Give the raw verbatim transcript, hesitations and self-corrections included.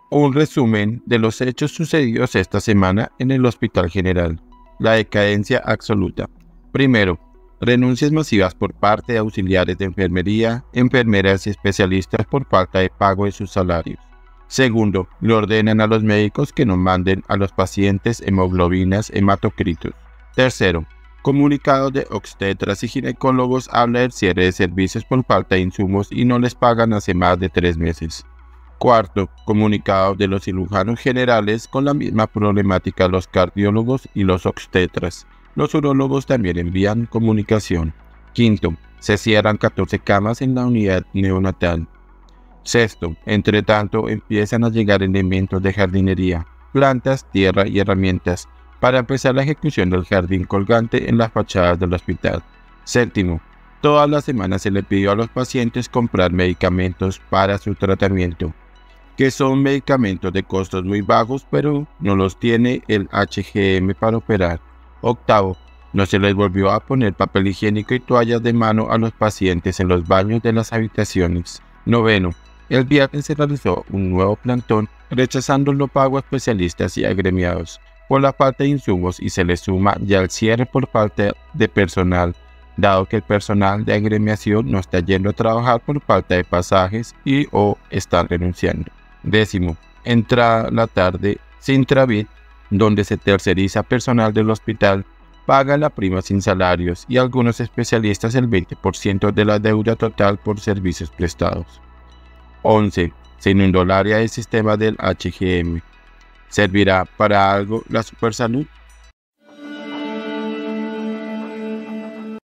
Un resumen de los hechos sucedidos esta semana en el Hospital General. La decadencia absoluta. Primero, renuncias masivas por parte de auxiliares de enfermería, enfermeras y especialistas por falta de pago de sus salarios. Segundo, le ordenan a los médicos que no manden a los pacientes hemoglobinas hematocritos. Tercero, comunicados de obstetras y ginecólogos habla del cierre de servicios por falta de insumos y no les pagan hace más de tres meses. Cuarto, comunicados de los cirujanos generales con la misma problemática de los cardiólogos y los obstetras. Los urólogos también envían comunicación. Quinto, se cierran catorce camas en la unidad neonatal. Sexto, entre tanto empiezan a llegar elementos de jardinería, plantas, tierra y herramientas para empezar la ejecución del jardín colgante en las fachadas del hospital. Séptimo, todas las semanas se le pidió a los pacientes comprar medicamentos para su tratamiento, que son medicamentos de costos muy bajos, pero no los tiene el H G M para operar. Octavo, no se les volvió a poner papel higiénico y toallas de mano a los pacientes en los baños de las habitaciones. Noveno, el viernes se realizó un nuevo plantón rechazando lo pago a especialistas y agremiados por la falta de insumos y se le suma ya el cierre por falta de personal, dado que el personal de agremiación no está yendo a trabajar por falta de pasajes y o están renunciando. Décimo, entra la tarde, Sintravit, donde se terceriza personal del hospital, paga la prima sin salarios y algunos especialistas el veinte por ciento de la deuda total por servicios prestados. once. Se inundó el área del sistema del H G M. ¿Servirá para algo la Supersalud?